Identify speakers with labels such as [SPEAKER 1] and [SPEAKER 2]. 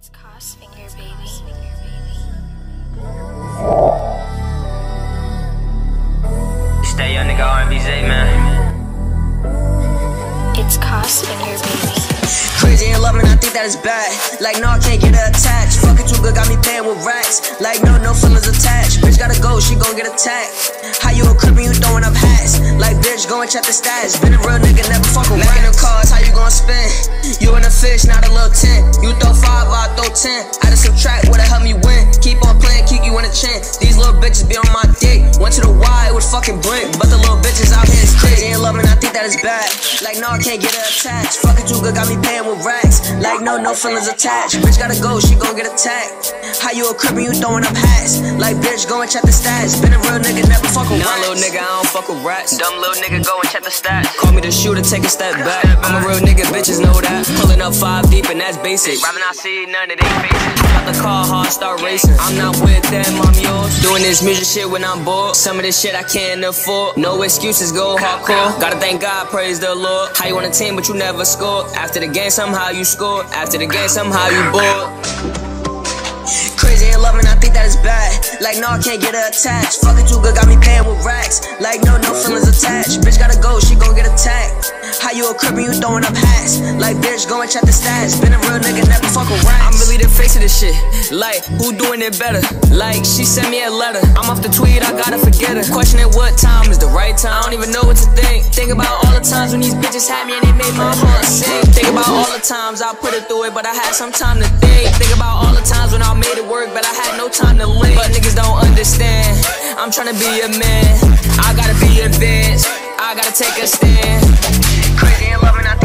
[SPEAKER 1] It's Cosfinger, baby.
[SPEAKER 2] It's that young nigga R&B Zay, man.
[SPEAKER 1] It's Cosfinger, baby.
[SPEAKER 3] Crazy in love and I think that is bad. Like, no, I can't get her attached. Fucking too good, got me paying with racks. Like, no feelings attached. Bitch gotta go, she gon' get attacked. How you a crip and you throwing up hats? Like, bitch, go and check the stats. Been a real nigga, never fuck with rats. In the cars, how you gon' spin? You in a fish, not a little 10. You throw 5, I throw 10. I just subtract, what'll help me win? Keep on playing, kick you in the chin. These little bitches be on my dick. Went to the Y, it was fucking blink. But the little bitches out here is crazy in love and I think that is bad. Like, no, I can't get her attached. Fucking too good, got me paying with racks. Like, no feelings attached. Bitch gotta go, she gon' get attacked. How you a crip and you throwing up hats? Like, bitch, go and check the stats. Been a real nigga, never fuck with rats.
[SPEAKER 2] Nah, little nigga, I don't fuck with rats.
[SPEAKER 3] Dumb little nigga, go and check the stats.
[SPEAKER 2] Call me the shooter, take a step back. I'm a real nigga, bitches know that. Pulling up 5 deep and that's basic.
[SPEAKER 3] Rather not see none of they faces.
[SPEAKER 2] Got the car hard, start racing. I'm not with them, I'm yours. Doing this music shit when I'm bored. Some of this shit I can't afford. No excuses, go hardcore. Gotta thank God, praise the Lord. How you on a team but you never score? After the game somehow you score. After the game somehow you bored.
[SPEAKER 3] Crazy in love and I think that is bad. Like, no, I can't get her attached. Fucking too good, got me paying with racks. Like, no feelings attached. Bitch gotta go, she gon' get attacked. How you a crip and you throwing up hats? Like, bitch, go and check the stats. Been a real nigga, never fuck with rats.
[SPEAKER 2] I'm really the face of this shit. Like, who doing it better? Like, she sent me a letter. I'm off the tweet, I gotta forget her. Questioning what time is the right time. I don't even know what to think. Think about all the times when these bitches had me and they made my heart sing. Think about all the times I put it through it, but I had some time to think. Think about all the times when I made it work, but I had no time to link. But niggas don't understand. I'm tryna be a man. I gotta be advanced. I gotta take a stand.
[SPEAKER 3] Crazy in love and I